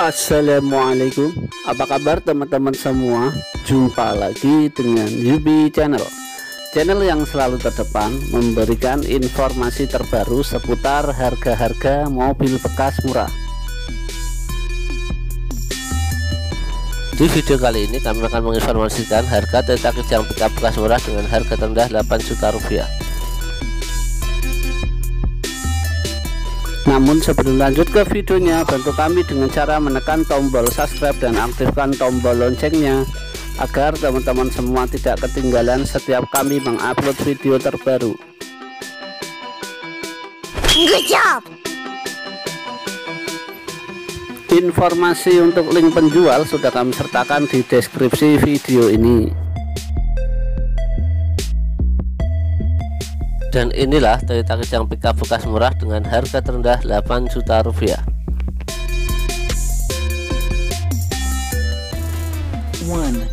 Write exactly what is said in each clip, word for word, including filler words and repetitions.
Assalamualaikum, apa kabar teman-teman semua? Jumpa lagi dengan Yubi Channel, channel yang selalu terdepan memberikan informasi terbaru seputar harga-harga mobil bekas murah. Di video kali ini kami akan menginformasikan harga Toyota Kijang pickup bekas murah dengan harga terendah delapan juta rupiah. Namun sebelum lanjut ke videonya, bantu kami dengan cara menekan tombol subscribe dan aktifkan tombol loncengnya agar teman-teman semua tidak ketinggalan setiap kami mengupload video terbaru. Good job. Informasi untuk link penjual sudah kami sertakan di deskripsi video ini. Dan inilah Toyota Kijang pickup bekas murah dengan harga terendah delapan juta rupiah. One.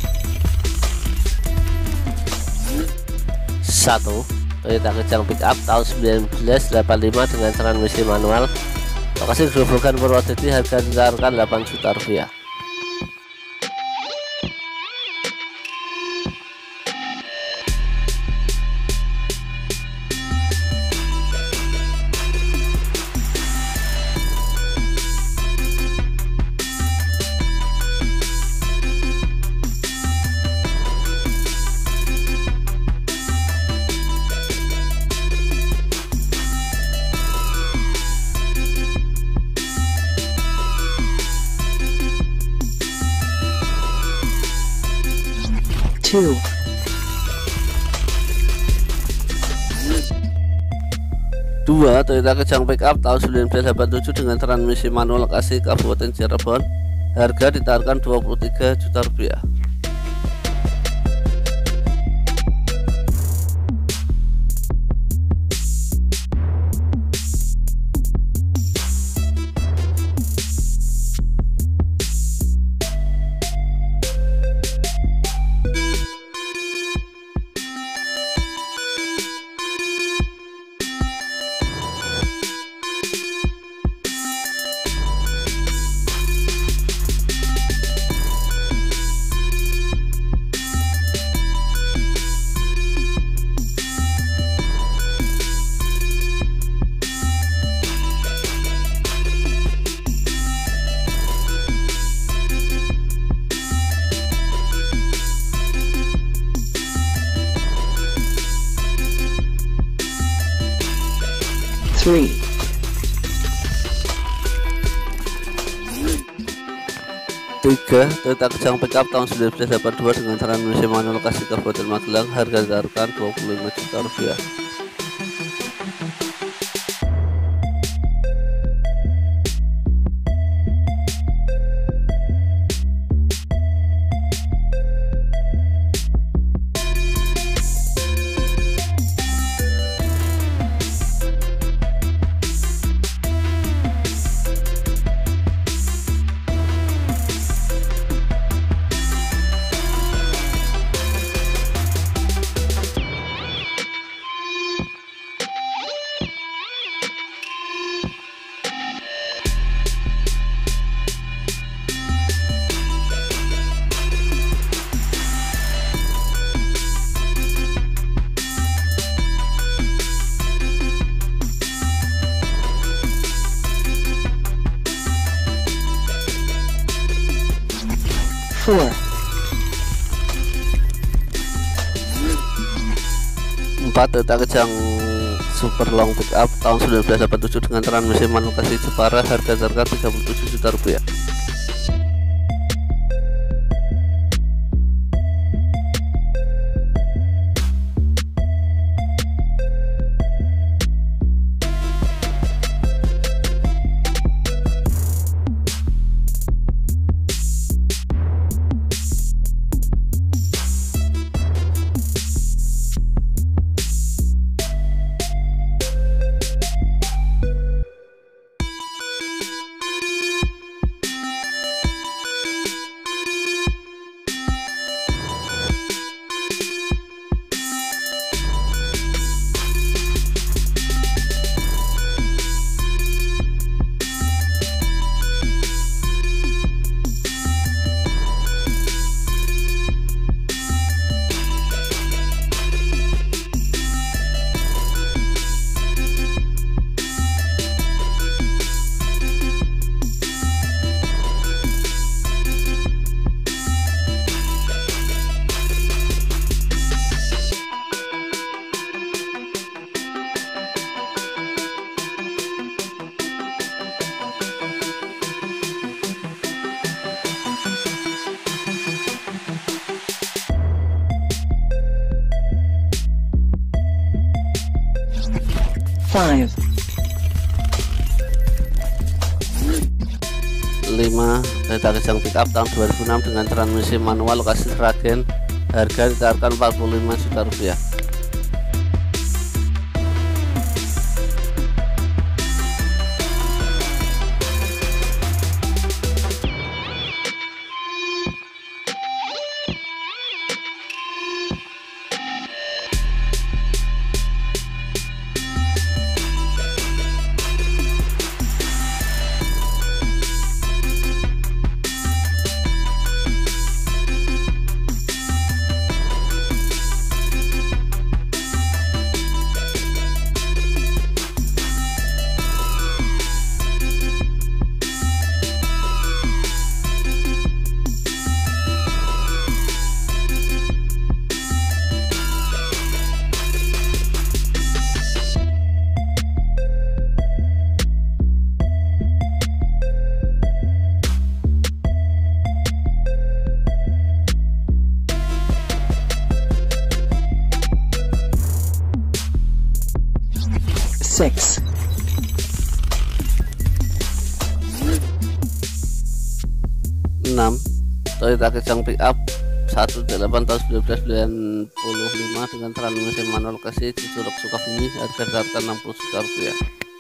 Satu, Toyota Kijang pickup tahun seribu sembilan ratus delapan puluh lima dengan transmisi manual. Lokasi Grobogan Purwodadi, harga ditawarkan delapan juta rupiah. Two. Dua, Toyota Kijang pickup tahun seribu sembilan ratus delapan puluh tujuh dengan transmisi manual, lokasi Kabupaten Cirebon, harga ditawarkan dua puluh tiga juta rupiah. Three. Tiga, Toyota Kijang pickup tahun seribu sembilan ratus delapan puluh dua dengan transmisi manual, lokasi Kabupaten Magelang, harga ditawarkan dua puluh lima juta rupiah. Four. Empat, Toyota Kijang super long pickup tahun seribu sembilan ratus delapan puluh tujuh dengan transmisi manual, lokasi Jepara, harga ditawarkan tiga puluh tujuh juta rupiah. five. lima Toyota Kijang pickup tahun dua ribu enam dengan transmisi manual lokasi Sragen, harga ditawarkan empat puluh lima juta rupiah. Six. enam Toyota Kijang pickup satu delapan tahun seribu sembilan ratus sembilan puluh lima dengan transmisi manual lokasi Curug Sukabumi, harga ditawarkan enam puluh juta rupiah.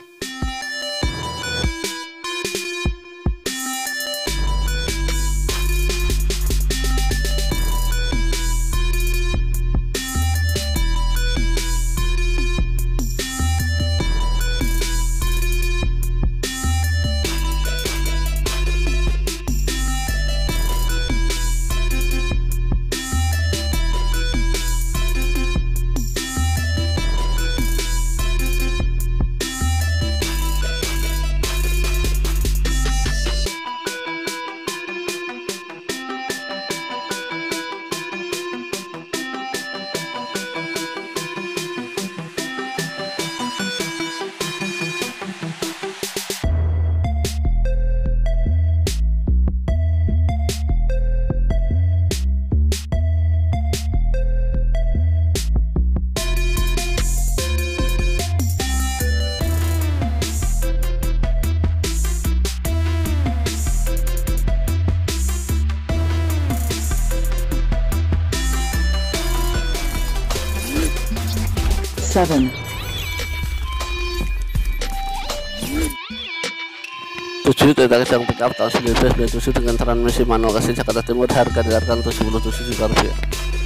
Seven. tujuh Toyota Kijang pickup tahun seribu sembilan ratus sembilan puluh tujuh dengan transmisi manual lokasi Jakarta Timur, harga ditawarkan tujuh puluh tujuh juta rupiah.